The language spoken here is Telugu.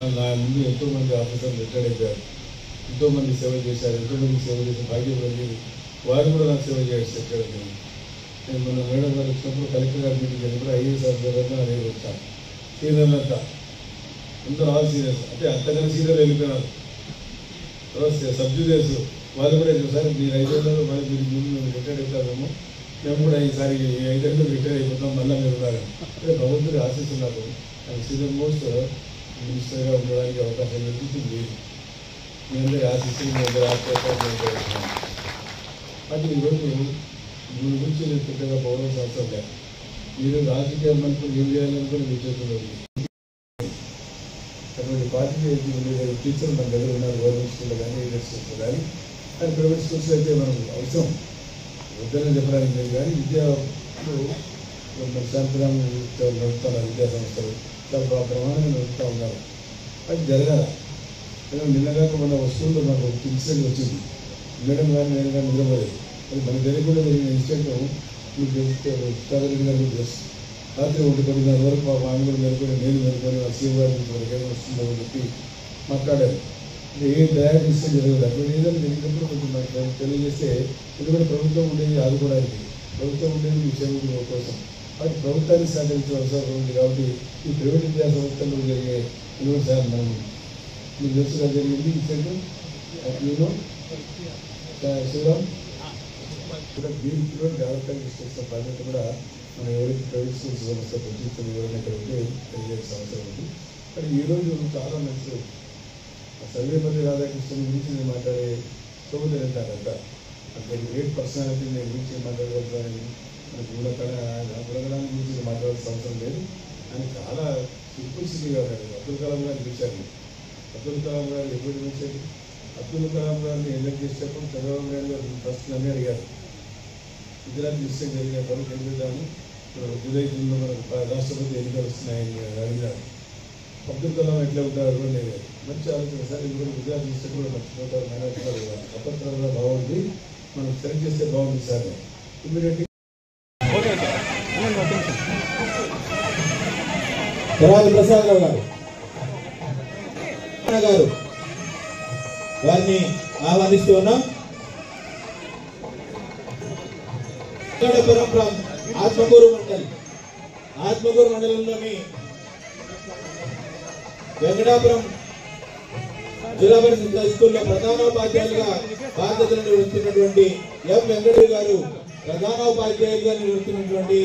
నా ముందు ఎంతోమంది ఆఫీసర్లు రిటైర్డ్ అయిపోయారు, ఎంతోమంది సేవ చేశారు, ఎంతోమంది సేవ చేసిన భాగ్యం కలిగింది. వారు కూడా నాకు సేవ చేయాల్సి రిటైర్డ్ అయ్యాను. నేను మన మేడం గారు వచ్చినప్పుడు కలెక్టర్ గారి మీటింగ్ వెళ్ళినప్పుడు ఐఏఎస్ ఆఫీసర్గా నేను వచ్చాను. సీనియర్లంతా అందరూ ఆల్ సీనియర్స్, అంటే అంతకన్నా సీనియర్ వెళ్ళిపోయినారు. తర్వాత సబ్ జూనియర్స్ వాళ్ళు కూడా సార్ మీరు 5 ఏళ్ళలో మళ్ళీ మీరు ముందు రిటైర్డ్ అవుతారేమో, మేము కూడా ఈసారి 5 ఏళ్ళు రిటైర్ అయిపోతాం, మళ్ళీ మీరు ఉన్నారు. అంటే భగవంతుడి ఆశిస్తున్నారు. అది సీనియర్ మోస్ట్ మినిస్టర్గా ఉండడానికి అవకాశం లభించింది. మీ అందరి ఆశిస్తులు మీ అందరి ఆశిస్తున్నాను. అది ఈరోజు మీ గురించి నేను పెద్దగా పోవడం అవసరం లేదు. మీరు రాజకీయ మంత్రులు ఏం చేయాలనుకుని మీ చేతుల్లో అటువంటి పార్టీకి ఉండేది. టీచర్లు మన దగ్గర ఉన్నారు, గవర్నమెంట్ స్కూల్లో కానీ ఎయిడెడ్ స్కూల్స్లో కానీ. కానీ ప్రైవేట్ స్కూల్స్లో అయితే మనం అవసరం వద్దని చెప్పడానికి లేదు. కానీ విద్యలో శాంతిరామ్ నడుపుతున్నారు, విద్యా సంస్థలు చాలా ప్రమాణంగా నడుపుతూ ఉన్నారు. అది జరగాల. నిన్నగాక మన వస్తువుల్లో మనకు ఒక ఇన్సిడెంట్ వచ్చింది. మేడం కానీ నేను కానీ నిద్రపోలేదు. అది మన తెలియకుండా జరిగిన ఇన్సిడెంట్ మీకు రెడ్డి గారు తెలుసు. రాత్రి 1:10 వరకు మా ఆమె కూడా మేలుకొని నేను మేలుకొని ఆ సీఎం గారి మనకి ఏమైనా వస్తుందో అని చెప్పి మాట్లాడారు. ఏ తయారు చేస్తే జరగదు. అటువంటి ఏదైనా జరిగినప్పుడు కొంచెం మనకు తెలియజేస్తే ఎందుకంటే ప్రభుత్వం ఉండేది ఆదుకోవడానికి, ప్రభుత్వం ఉండేది మీ సేవకుల కోసం. అది ప్రభుత్వాన్ని సహకరించిన అవసరం ఉంది. కాబట్టి ఈ ప్రైవేట్ విద్యా సంస్థల్లో జరిగే ఇటువంటి సార్ మనం మీకు తెలుసుగా జరిగింది ఇన్సిడెంట్. నేను శివరాం కూడా దీంట్లో జాగ్రత్తగా తీసుకొచ్చిన బాధ్యత కూడా మనం ఎవరైతే ప్రైవేట్ స్కూల్స్ సంస్థ ప్రతిష్టం ఎవరైనా ఉంటే తెలియజేసిన అవసరం ఉంది. కానీ ఈరోజు చాలా మంచి సర్వేపల్లి రాధాకృష్ణన్ గురించి నేను మాట్లాడే సోదరు అంటారంట. అంటే గ్రేట్ పర్సనాలిటీ నేను గురించి మాట్లాడగలుగుతానని మనకు గుణగణాన్ని గురించి మాట్లాడాల్సిన అవసరం లేదు. ఆయన చాలా సింపుల్సిటీగా ఉన్నాడు. అబ్దుల్ కలాం గారిని చూశాను. అబ్దుల్ కలాం గారు ఎప్పుడు చూశారు? అబ్దుల్ కలాం గారిని ఎలక్ట్ చేసేటప్పుడు చంద్రబాబు నాయుడు గారు ఫస్ట్ నన్ను అడిగారు, గుజరాత్ డిస్ట్రిక్ట్ జరిగినప్పుడు తెలియజేద్దాము, జూలై 2 మనకు రాష్ట్రపతి ఎన్నికలు వస్తున్నాయని అడిగారు. అబ్దుల్ కలాం ఎట్లా ఉంటారు అని నేను మంచి ఆలోచన సార్. ఇది కూడా గుజరాత్ డిస్ట్రిక్ట్ కూడా మర్చిపోతారు, మేనేజ్మెంట్ అపత్రంగా బాగుంది, మనం సెలెక్ట్ చేస్తే బాగుంది సార్. ఇమీడియట్లీ ప్రసాదరావు గారు వారిని ఆహ్వానిస్తూ ఉన్నాం. ఆత్మకూరు మండలంలోని వెంకటాపురం జిల్లా పరిషత్ హై స్కూల్లో ప్రధానోపాధ్యాయులుగా బాధ్యతలు నిర్వహిస్తున్నటువంటి ఎం వెంకటయ్య గారు, ప్రధానోపాధ్యాయులుగా నిర్వహిస్తున్నటువంటి